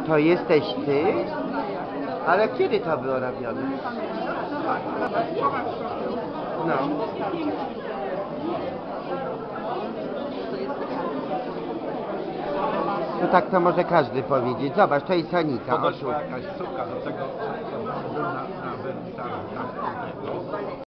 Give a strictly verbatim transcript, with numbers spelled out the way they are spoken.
To jesteś ty? Ale kiedy to było robione? No. No tak to może każdy powiedzieć. Zobacz, to jest Anika. To doszła jakaś suka do tego, na, na, na, na, na, na, na,